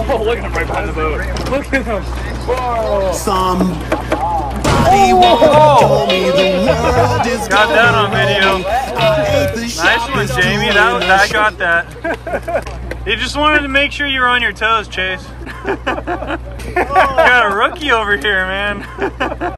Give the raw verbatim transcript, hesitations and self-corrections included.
Oh, look at him right behind the boat. Look at him. Whoa. Somebody told me the world is got that on video. Nice one, Jamie. That was, I got that. You just wanted to make sure you were on your toes, Chase. You got a rookie over here, man.